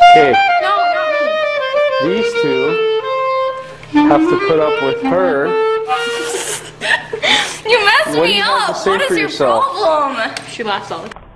Okay, No, not me. these two have to put up with her. You messed What do me you have to up. say What for is your yourself? problem? She laughs all the time.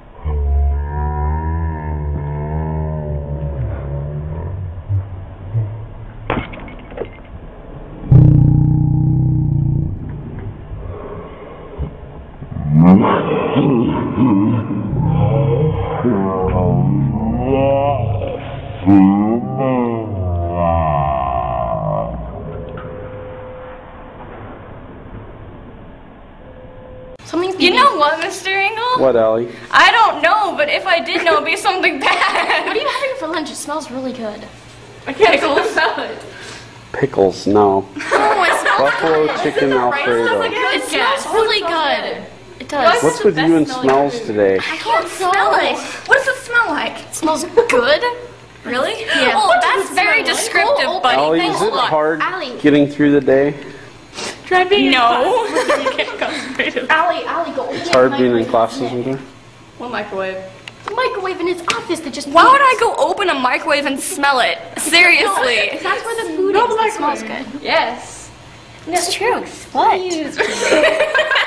You know what, Mr. Engel? What, Allie? I don't know, but if I did know, it'd be something bad. What are you having for lunch? It smells really good. I can't smell it. Pickles, no. Oh, it smells Buffalo good. chicken Alfredo. It smells really good. It does. What's with you and smells today? I can't smell it. What does it smell like? It smells good. Really? Yeah. Oh, that's very descriptive, Go buddy. Allie, Thanks is a it lot. hard Allie. getting through the day? Try being No. You can't concentrate. Allie, go open It's hard being in classes with her. What microwave? the microwave in his office that just. Why would I go open a microwave and smell it? Seriously. That's where the food is. That smells good. Yes. It's true. What?